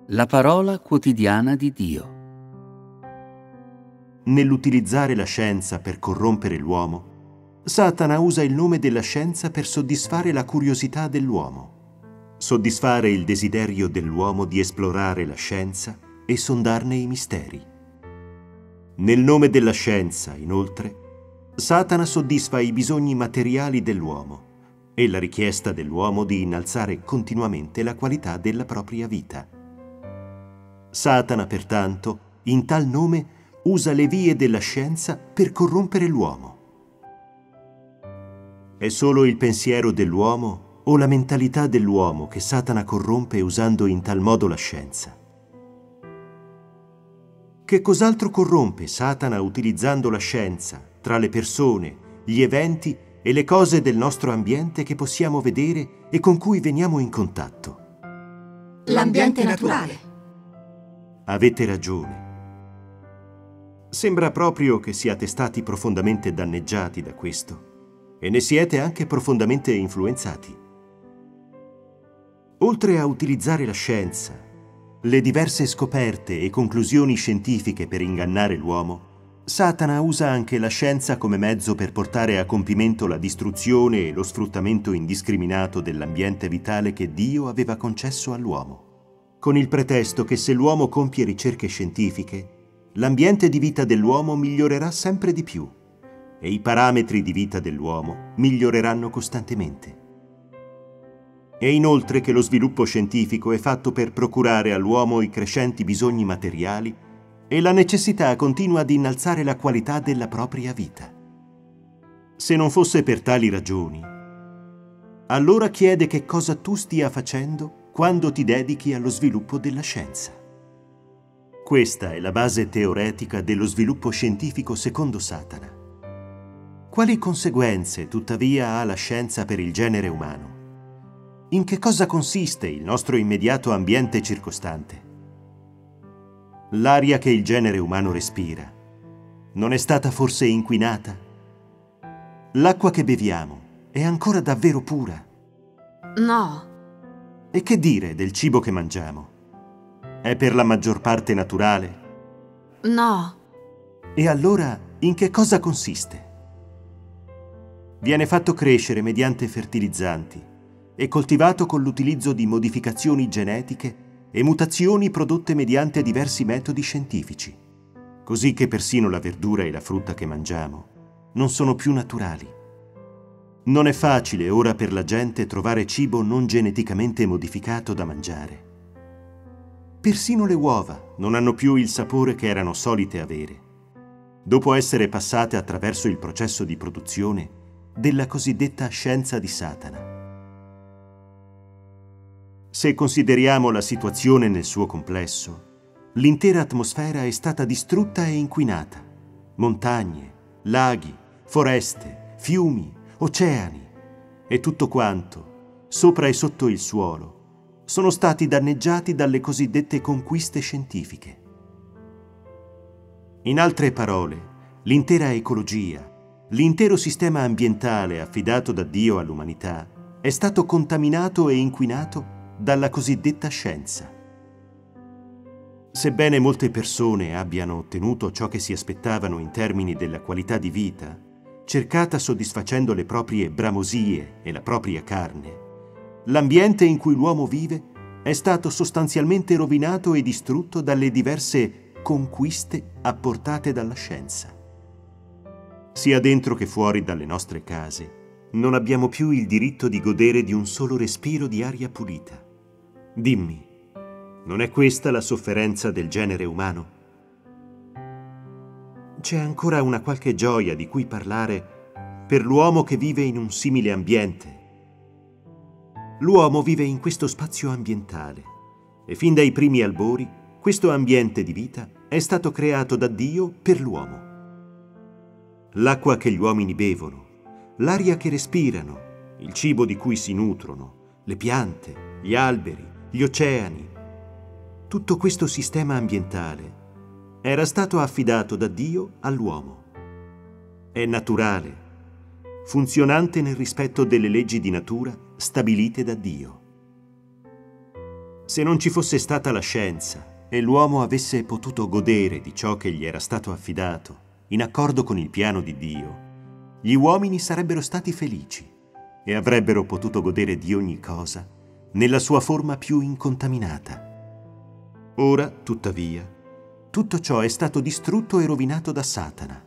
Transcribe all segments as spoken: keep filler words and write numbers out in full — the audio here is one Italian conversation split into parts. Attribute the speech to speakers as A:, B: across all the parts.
A: La parola quotidiana di Dio.
B: Nell'utilizzare la scienza per corrompere l'uomo, Satana usa il nome della scienza per soddisfare la curiosità dell'uomo, soddisfare il desiderio dell'uomo di esplorare la scienza e sondarne i misteri. Nel nome della scienza, inoltre, Satana soddisfa i bisogni materiali dell'uomo e la richiesta dell'uomo di innalzare continuamente la qualità della propria vita. Satana, pertanto, in tal nome usa le vie della scienza per corrompere l'uomo. È solo il pensiero dell'uomo o la mentalità dell'uomo che Satana corrompe usando in tal modo la scienza. Che cos'altro corrompe Satana utilizzando la scienza tra le persone, gli eventi e le cose del nostro ambiente che possiamo vedere e con cui veniamo in contatto?
C: L'ambiente naturale.
B: Avete ragione. Sembra proprio che siate stati profondamente danneggiati da questo e ne siete anche profondamente influenzati. Oltre a utilizzare la scienza, le diverse scoperte e conclusioni scientifiche per ingannare l'uomo, Satana usa anche la scienza come mezzo per portare a compimento la distruzione e lo sfruttamento indiscriminato dell'ambiente vitale che Dio aveva concesso all'uomo, con il pretesto che se l'uomo compie ricerche scientifiche, l'ambiente di vita dell'uomo migliorerà sempre di più e i parametri di vita dell'uomo miglioreranno costantemente. E inoltre che lo sviluppo scientifico è fatto per procurare all'uomo i crescenti bisogni materiali e la necessità continua di innalzare la qualità della propria vita. Se non fosse per tali ragioni, allora chiede che cosa tu stia facendo quando ti dedichi allo sviluppo della scienza. Questa è la base teoretica dello sviluppo scientifico secondo Satana. Quali conseguenze, tuttavia, ha la scienza per il genere umano? In che cosa consiste il nostro immediato ambiente circostante? L'aria che il genere umano respira non è stata forse inquinata? L'acqua che beviamo è ancora davvero pura?
C: No.
B: E che dire del cibo che mangiamo? È per la maggior parte naturale?
C: No.
B: E allora in che cosa consiste? Viene fatto crescere mediante fertilizzanti e coltivato con l'utilizzo di modificazioni genetiche e mutazioni prodotte mediante diversi metodi scientifici, così che persino la verdura e la frutta che mangiamo non sono più naturali. Non è facile ora per la gente trovare cibo non geneticamente modificato da mangiare. Persino le uova non hanno più il sapore che erano solite avere, dopo essere passate attraverso il processo di produzione della cosiddetta scienza di Satana. Se consideriamo la situazione nel suo complesso, l'intera atmosfera è stata distrutta e inquinata. Montagne, laghi, foreste, fiumi, oceani e tutto quanto, sopra e sotto il suolo, sono stati danneggiati dalle cosiddette conquiste scientifiche. In altre parole, l'intera ecologia, l'intero sistema ambientale affidato da Dio all'umanità è stato contaminato e inquinato dalla cosiddetta scienza. Sebbene molte persone abbiano ottenuto ciò che si aspettavano in termini della qualità di vita, cercata soddisfacendo le proprie bramosie e la propria carne, l'ambiente in cui l'uomo vive è stato sostanzialmente rovinato e distrutto dalle diverse conquiste apportate dalla scienza. Sia dentro che fuori dalle nostre case, non abbiamo più il diritto di godere di un solo respiro di aria pulita. Dimmi, non è questa la sofferenza del genere umano? C'è ancora una qualche gioia di cui parlare per l'uomo che vive in un simile ambiente. L'uomo vive in questo spazio ambientale e fin dai primi albori questo ambiente di vita è stato creato da Dio per l'uomo. L'acqua che gli uomini bevono, l'aria che respirano, il cibo di cui si nutrono, le piante, gli alberi, gli oceani, tutto questo sistema ambientale era stato affidato da Dio all'uomo. È naturale, funzionante nel rispetto delle leggi di natura stabilite da Dio. Se non ci fosse stata la scienza e l'uomo avesse potuto godere di ciò che gli era stato affidato, in accordo con il piano di Dio, gli uomini sarebbero stati felici e avrebbero potuto godere di ogni cosa nella sua forma più incontaminata. Ora, tuttavia, tutto ciò è stato distrutto e rovinato da Satana.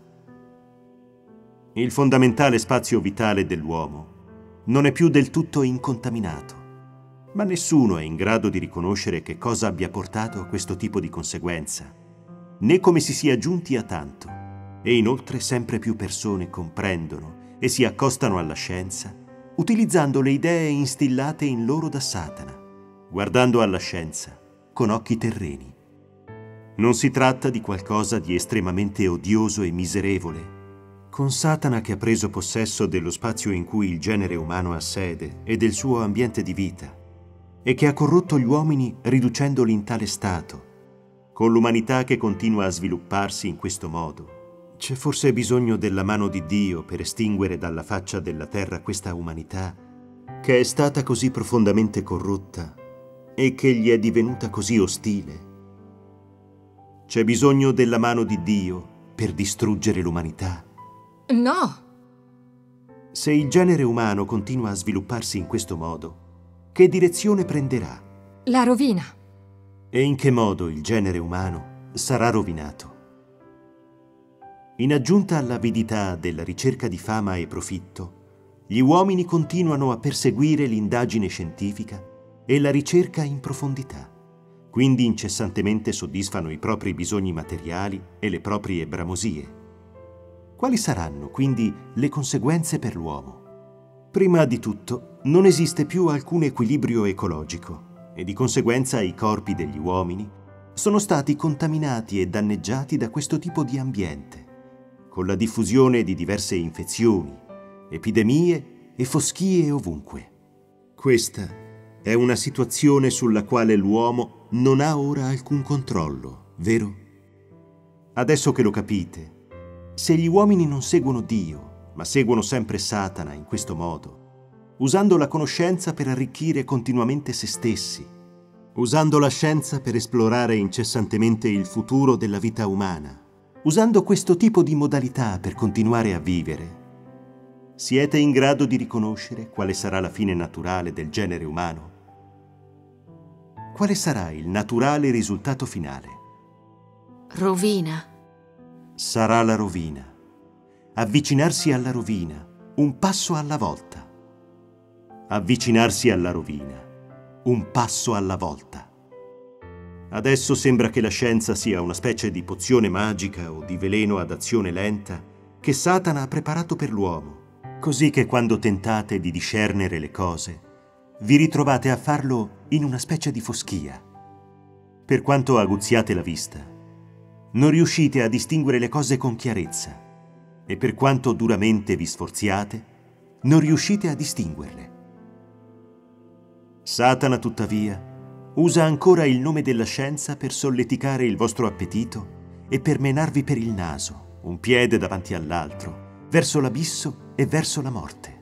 B: Il fondamentale spazio vitale dell'uomo non è più del tutto incontaminato, ma nessuno è in grado di riconoscere che cosa abbia portato a questo tipo di conseguenza, né come si sia giunti a tanto, e inoltre sempre più persone comprendono e si accostano alla scienza utilizzando le idee instillate in loro da Satana, guardando alla scienza con occhi terreni. Non si tratta di qualcosa di estremamente odioso e miserevole. Con Satana che ha preso possesso dello spazio in cui il genere umano ha sede e del suo ambiente di vita, e che ha corrotto gli uomini riducendoli in tale stato, con l'umanità che continua a svilupparsi in questo modo, c'è forse bisogno della mano di Dio per estinguere dalla faccia della terra questa umanità che è stata così profondamente corrotta e che gli è divenuta così ostile. C'è bisogno della mano di Dio per distruggere l'umanità.
C: No!
B: Se il genere umano continua a svilupparsi in questo modo, che direzione prenderà?
C: La rovina.
B: E in che modo il genere umano sarà rovinato? In aggiunta all'avidità della ricerca di fama e profitto, gli uomini continuano a perseguire l'indagine scientifica e la ricerca in profondità, quindi incessantemente soddisfano i propri bisogni materiali e le proprie bramosie. Quali saranno quindi le conseguenze per l'uomo? Prima di tutto, non esiste più alcun equilibrio ecologico e di conseguenza i corpi degli uomini sono stati contaminati e danneggiati da questo tipo di ambiente, con la diffusione di diverse infezioni, epidemie e foschie ovunque. Questa è una situazione sulla quale l'uomo non ha ora alcun controllo, vero? Adesso che lo capite, se gli uomini non seguono Dio, ma seguono sempre Satana in questo modo, usando la conoscenza per arricchire continuamente se stessi, usando la scienza per esplorare incessantemente il futuro della vita umana, usando questo tipo di modalità per continuare a vivere, siete in grado di riconoscere quale sarà la fine naturale del genere umano? Quale sarà il naturale risultato finale?
C: Rovina.
B: Sarà la rovina. Avvicinarsi alla rovina, un passo alla volta. Avvicinarsi alla rovina, un passo alla volta. Adesso sembra che la scienza sia una specie di pozione magica o di veleno ad azione lenta che Satana ha preparato per l'uomo, così che quando tentate di discernere le cose, vi ritrovate a farlo in una specie di foschia. Per quanto aguzziate la vista, non riuscite a distinguere le cose con chiarezza, e per quanto duramente vi sforziate, non riuscite a distinguerle. Satana, tuttavia, usa ancora il nome della scienza per solleticare il vostro appetito e per menarvi per il naso, un piede davanti all'altro, verso l'abisso e verso la morte.